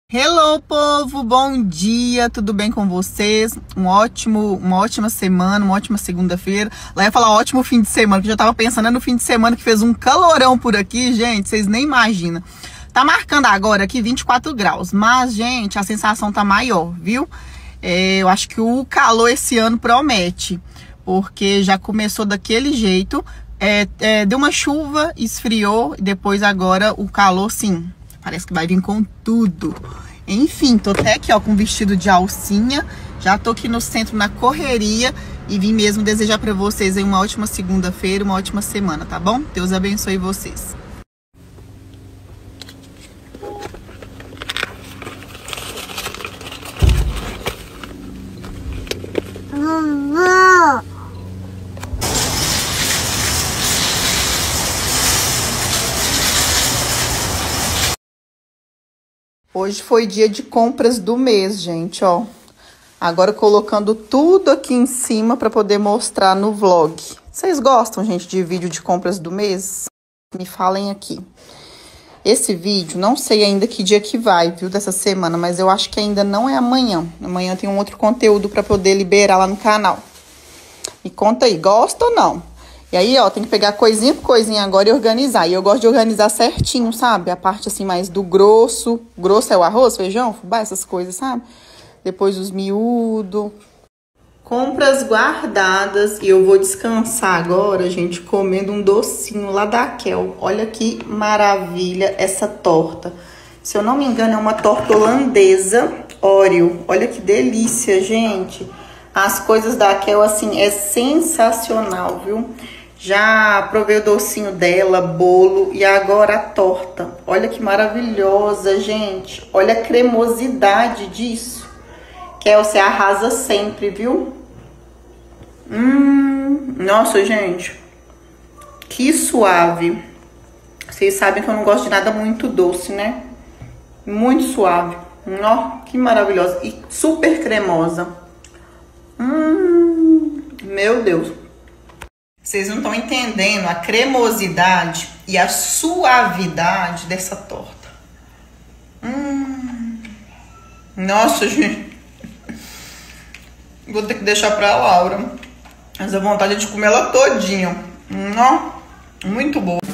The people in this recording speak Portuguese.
Hello, povo! Bom dia! Tudo bem com vocês? Uma ótima semana, uma ótima segunda-feira. Lá ia falar ótimo fim de semana, que eu já tava pensando no fim de semana que fez um calorão por aqui, gente, vocês nem imaginam. Tá marcando agora aqui 24 graus, mas, gente, a sensação tá maior, viu? Eu acho que o calor esse ano promete, porque já começou daquele jeito, deu uma chuva, esfriou, e depois agora o calor, sim, parece que vai vir com tudo. Enfim, tô até aqui, ó, com vestido de alcinha. Já tô aqui no centro, na correria. E vim mesmo desejar pra vocês aí uma ótima segunda-feira, uma ótima semana, tá bom? Deus abençoe vocês. Hoje foi dia de compras do mês, gente, ó. Agora colocando tudo aqui em cima para poder mostrar no vlog. Vocês gostam, gente, de vídeo de compras do mês? Me falem aqui. Esse vídeo, não sei ainda que dia que vai, viu, dessa semana, mas eu acho que ainda não é amanhã. Amanhã tem um outro conteúdo para poder liberar lá no canal. Me conta aí, gosta ou não? E aí, ó, tem que pegar coisinha por coisinha agora e organizar. E eu gosto de organizar certinho, sabe? A parte, assim, mais do grosso. Grosso é o arroz, feijão, fubá, essas coisas, sabe? Depois os miúdos. Compras guardadas. E eu vou descansar agora, gente, comendo um docinho lá da Kel. Olha que maravilha essa torta. Se eu não me engano, é uma torta holandesa Oreo. Olha que delícia, gente. As coisas da Kel, assim, é sensacional, viu? Já provei o docinho dela, bolo e agora a torta. Olha que maravilhosa, gente. Olha a cremosidade disso. Kel, você arrasa sempre, viu? Nossa, gente. Que suave. Vocês sabem que eu não gosto de nada muito doce, né? Muito suave. Ó, que maravilhosa. E super cremosa. Meu Deus. Vocês não estão entendendo a cremosidade e a suavidade dessa torta. Nossa, gente. Vou ter que deixar pra Laura. Mas a vontade é de comer ela todinha. Muito boa.